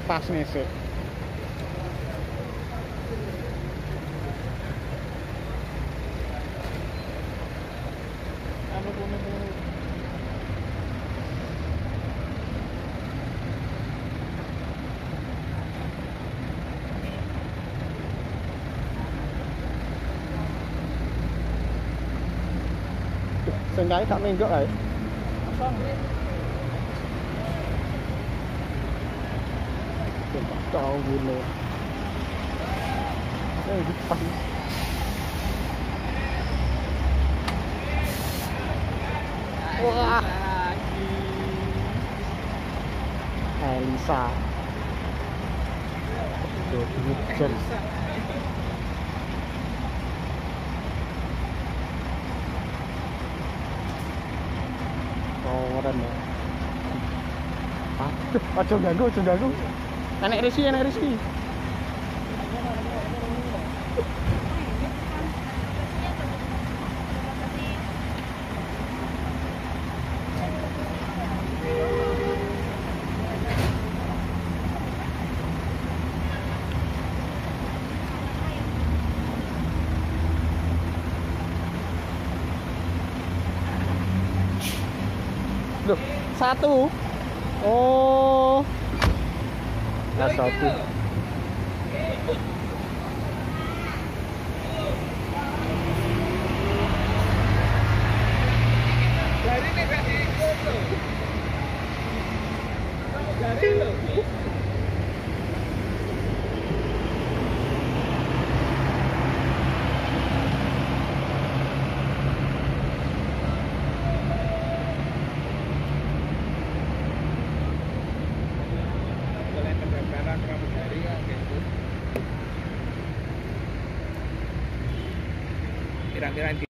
tas nih sih. Seenggaknya tak minggu lah. Tahu gini. Depan. Wah. Elisa. Hujan. Keren ya. Aduh, ganggu. Enek Rizky. Loh, satu. Oh. Nah, satu. Dari ini kasih foto. Dari lo. Kira-kira